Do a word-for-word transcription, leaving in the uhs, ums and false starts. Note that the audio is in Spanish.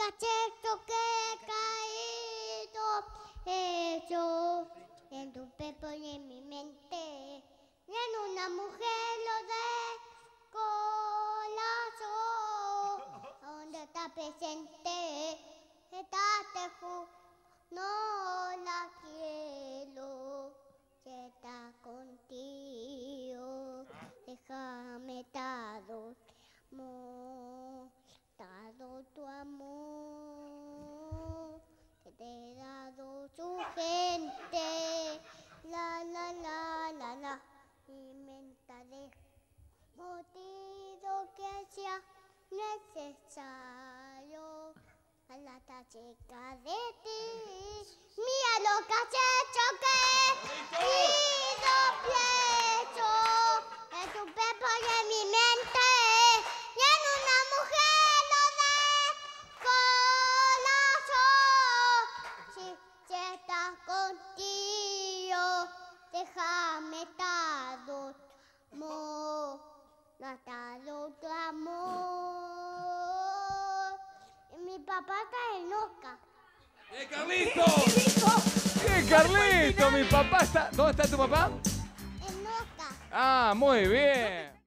cachetos que he caído, hecho en tu pepo y en mi mente, y en una mujer lo de corazón, donde está presente, está te ju, no la quiero, si está contigo, déjame dado amor, dado tu amor, que te he dado su gente, la la la la la, inventaré motivo que sea necesario a la chica de ti. Mira lo que has hecho que pido pienso en tu pepo y en mi mente, y en una mujer lo de corazón. Si, si estás contigo, déjame dado tu amor, dado tu amor. Y mi papá está en loca. ¡Eh, Carlito! ¡Bien, Carlito! Mi papá está... ¿Dónde está tu papá? En loca. Ah, muy bien.